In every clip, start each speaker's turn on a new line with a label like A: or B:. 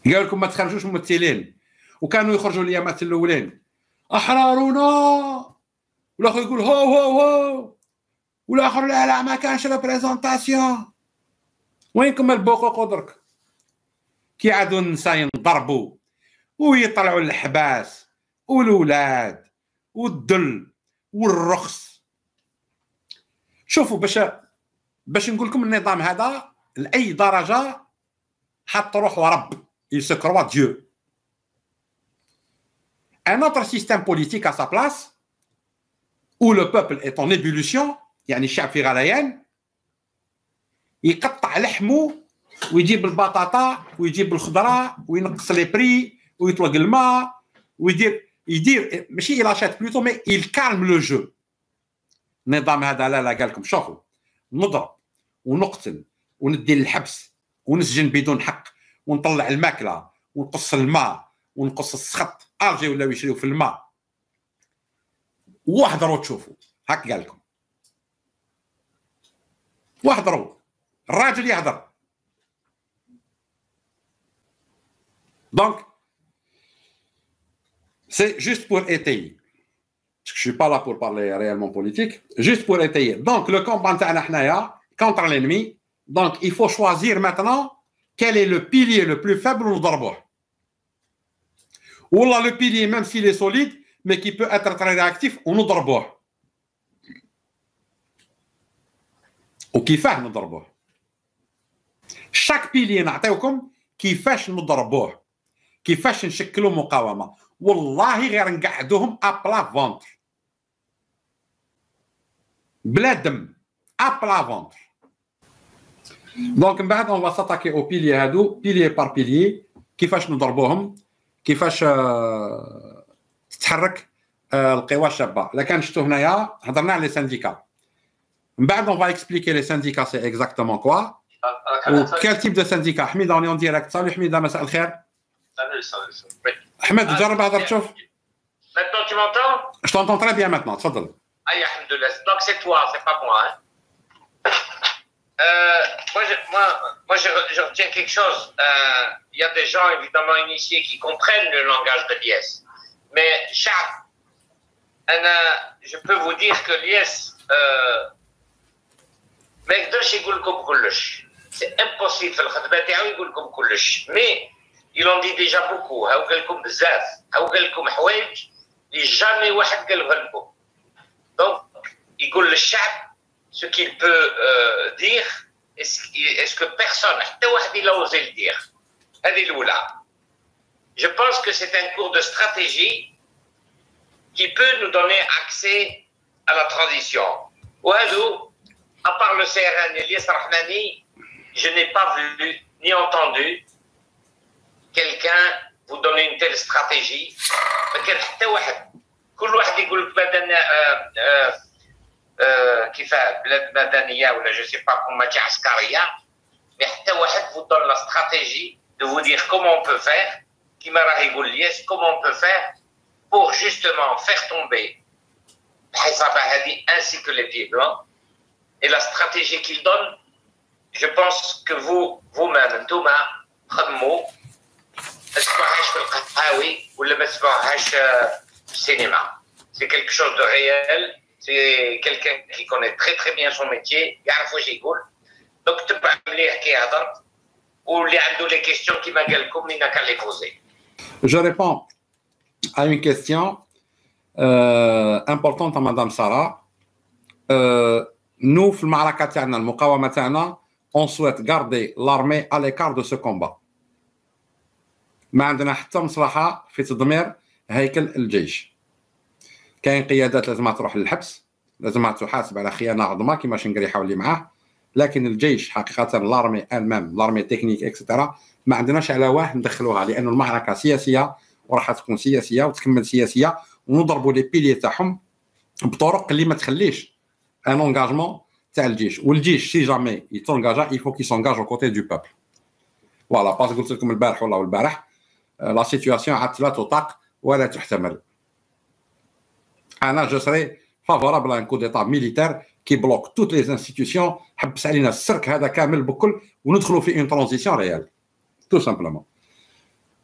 A: قال لكم ما تخرجوش ممثلين، وكانوا يخرجوا اليامات الاولين احرارنا، والاخر يقول هو هو هو، والاخر لا لا ما كانش ريبريزونطاسيون. وينكم البوقوق درك؟ كي عادوا النساء ينضربوا ويطلعوا الحباس والولاد والدل والرخص. شوفوا باش نقول لكم النظام هذا لاي درجه حط روح ورب يسكروا ديو. Un autre système politique à sa place où le peuple est en ébullition، يعني الشعب في غليان، يقطع لحمه ويجيب البطاطا ويجيب الخضره وينقص لي بري ويطلق الماء يدير ماشي إلاشات بلوتو مي il calme le jeu. النظام هذا لا قال لكم شوفوا نضرب ونقتل وندي للحبس ونسجن بدون حق ونطلع الماكله ونقص الماء ونقص السخط، ارجي ولاو يشريو في الماء واحضروا تشوفوا. هاك قال لكم واحضروا، الراجل يهضر. Donc c'est juste pour étayer. Je ne suis pas là pour parler réellement politique, juste pour étayer. Donc le combat نتاعنا حنايا contre l'ennemi. Donc il faut choisir maintenant quel est le pilier le plus faible ونضربوه. والله le pilier même s'il est solide mais qui peut être très réactif ونضربوه. وكيفاه نضربوه؟ chaque pilier نعطيوكم كيفاش نضربوه، كيفاش نشكلوا مقاومه. والله غير نقعدوهم ابلا فونتر بلا دم، ابلا فونتر. دونك من بعد اون فا ساتاكي او بيلي هادو بيلي بار بيلي، كيفاش نضربوهم، كيفاش تتحرك القوى الشابه. الا كان شفتوا هنايا هضرنا على لي سانديكا، من بعد اون فا اكسبليكي لي سانديكا سي اكزاكتومون كوا وكال تيب دو سانديكا. حميده اوني اون ديريكت. صالح حميده، مساء الخير. احمد جرب هذا تشوف.
B: Maintenant tu m'entends?
A: Je t'entends très bien maintenant, تفضل.
B: Aïe, alhamdoulilah. Donc c'est toi, c'est pas moi. Hein. Je retiens quelque chose. Il y a des gens évidemment initiés qui comprennent le langage de l'IS. Mais je peux vous dire que l'IS ما يقدرش يقول لكم كلش. C'est impossible في الخدمة تاعو يقول لكم كلش. Mais ils ont dit déjà beaucoup. هاو قال لكم بزاف، هاو قال لكم حوايج اللي جامي واحد قالوها لكم. Donc يقول للشعب ce qu'il peut dire est-ce que personne حتى واحد il a osé le dire. هذه الأولى. Je pense que c'est un cours de stratégie qui peut nous donner accès à la transition. وهذو à part le CRN et Ilyes Rahmani, je n'ai pas vu ni entendu quelqu'un vous donner une telle stratégie. ما كان حتى واحد، كل واحد يقول لك مدنية كيفاه بلاد مدنية ولا جو سي با كوماتي عسكرية، mais حتى واحد vous donne la stratégie de vous dire comment on peut faire، كيما راه يقول Ilyes comment on peut faire pour justement faire tomber الحصابة هذه ainsi que les pieds blancs. Et la stratégie qu'il donne, je pense que vous-même, انتوما خدموا ما تسمعوهاش في القهاوي ولا ما تسمعوهاش في السينما. C'est quelque chose de réel, c'est quelqu'un qui connaît très très bien son métier, يعرف واش يقول. Donc تبع مليح كي يهضر، واللي عنده لي كيستيون كيما قال لكم لينا كان لي بوزي.
A: Je réponds à une question importante à Madame Sarah. Nous, في المعركة تاعنا المقاومة تاعنا on souhaite garder l'armée à l'écart de ce combat. ما عندنا حتى مصلحة في تدمير هيكل الجيش. كاين قيادات لازم تروح للحبس، لازم تحاسب على خيانة عظمى كيما شنقريحة واللي معاه، لكن الجيش حقيقة لارمي المام لارمي تكنيك اكسترا ما عندناش على واه ندخلوها، لأنه المعركة سياسية وراح تكون سياسية وتكمل سياسية، ونضربوا لي بيلي تاعهم بطرق اللي ما تخليش ان انغاجمون تاع الجيش. والجيش سي جامي يتونغاجا il faut qu'il s'engage aux côtés du peuple. فوالا باس قلت لكم البارح ولا البارح لا سيتوياسيون عاد لا تطاق ولا تحتمل. انا جو سري فافورابل ان كو ديتا ميليتير كي بلوك توت لي انستيتيوشن، حبس علينا السرك هذا كامل بكل وندخلوا في اون ترانزيسيون ريال تو سامبلومون.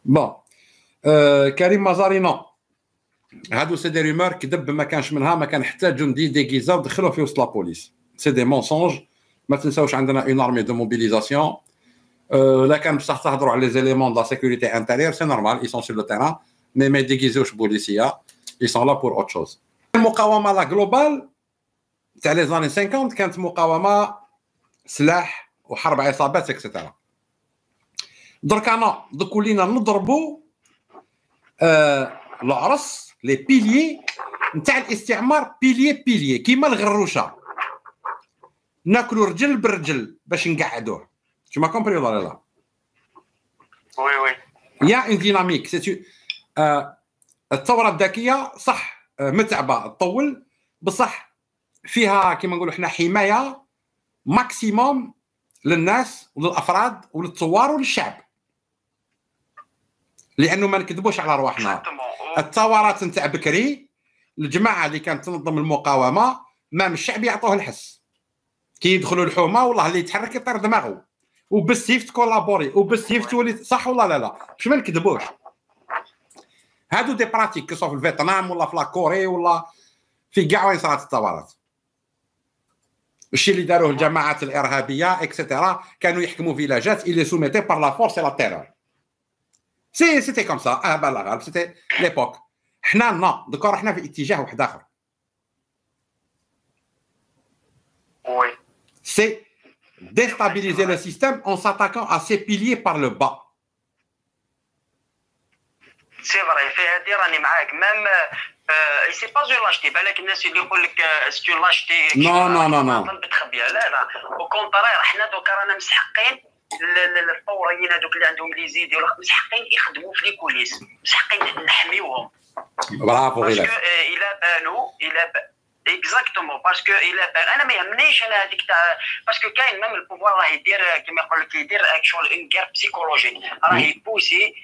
A: بون كريم مزارينو هادو سي دي رومور كذب ما كانش منها، ما كان حتى جندي ديغيزا ودخلوا في وسط لابوليس، سي دي مونسونج. ما تنساوش عندنا اون ارمي دو موبيليزاسيون. لا كان بصح تهضروا على لي زيليمون دو سيكوريتي انتيريور سي نورمال اي سون سور لو تيران، مي ما يديغيزوش بوليسيه، اي سون لا بور اوت شوز. المقاومه لا جلوبال تاع لي زاني 50 كانت مقاومه سلاح وحرب عصابات اكسترا. درك انا دوك ولينا نضربوا العرس لي بيليي نتاع الاستعمار، بيليي كيما الغروشه، ناكلوا رجل بالرجل باش نقعدوه. Tu m'as compris ولا لا؟
B: وي
A: يا اون ديناميك سي الثوره الذكيه صح متعبه تطول، بصح فيها كيما نقولوا حنا حمايه ماكسيموم للناس وللافراد وللثوار وللشعب، لانه ما نكذبوش على رواحنا. الثورات نتاع بكري الجماعه اللي كانت تنظم المقاومه مام الشعب يعطوه الحس، كي يدخلوا الحومه والله اللي يتحرك يطير دماغه، وبالسيف تكولابوري وبالسيف تولي صح ولا لا؟ باش ما نكذبوش. هادو دي براتيك كسوا في الفيتنام ولا في لاكوري ولا في كاع وين صارت الثورات. الشيء اللي داروه الجماعات الارهابيه اكسيتيرا كانوا يحكموا فيلاجات اللي سوميتي بار لا فورس اي لا تيرور. سيتي كوم سا بلا غالب سيتي ليبوك. حنا نا دوكا رحنا في اتجاه واحد اخر.
B: وي
A: C'est déstabiliser le système en s'attaquant à ses piliers par le bas.
B: سي فري في هادي راني معاك مام سي با جو لاشتي. بالك الناس اللي يقول لك سكو لاشتي
A: نو
B: بتخبيها. لا او كونترير، حنا دوكا رانا مسحقين الفوريين هذوك اللي عندهم لي زيدي ولا مسحقين يخدموا في لي كوليس، مسحقين نحميوهم.
A: برافو غير
B: باسكو الا بانوا اكزاكتومون باسكو الا بان انا ما يهمنيش انا هذيك تاع باسكو كاين ميم البوفوار راه يدير كيما يقول لك يدير اكشوال اون غير بسيكولوجيك، راه يبوسي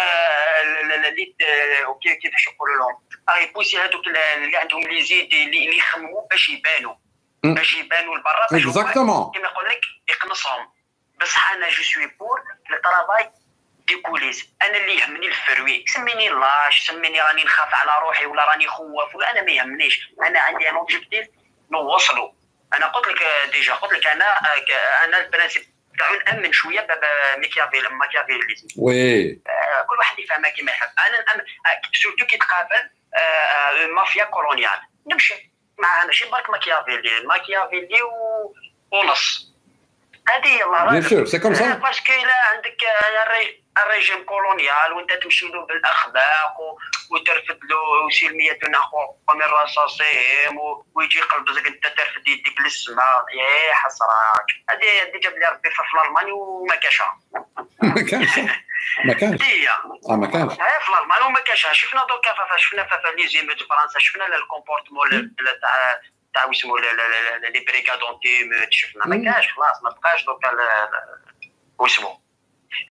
B: كيفاش يقولوا لهم، راه يبوسي هذوك اللي عندهم لي زيد اللي يخمموا باش يبانوا لبرا،
A: اكزاكتومون
B: كيما يقول لك يقنصهم. بصح انا جو سوي بور لو طرافاي دي كوليس. انا اللي يهمني الفروي، سميني لاش، سميني راني نخاف على روحي ولا راني خوف ولا، انا ما يهمنيش. انا عندي ان اوبجيكتيف نوصلوا. انا قلت لك ديجا، قلت لك انا البرانسيب تاعو نامن شويه ماكيافيليزم.
A: وي
B: كل واحد يفهمها كيما يحب. انا نامن سورتو كي تقابل المافيا كولونيال نمشي معها، ماشي برك ماكيافيلي ونص. هذه الله
A: بيان سور سي كوم سا.
B: باسكو الا عندك الريجيم كولونيال وانت تمشي له بالاخلاق وترفد له سلميه نحو من رصاصهم ويجي يقلبزك انت ترفد يديك للسماء، يا حسراك. هذه جاب لي ربي في الالماني وما كاشها.
A: ما كانش
B: هي
A: ما كانش
B: في الالمان وما كاشها. شفنا دوكا شفنا في لي زيميت في فرنسا، شفنا الكومبورتمون تاع واسمو لي بريغادونتي، شفنا ما كاش خلاص ما بقاش دوكا واسمو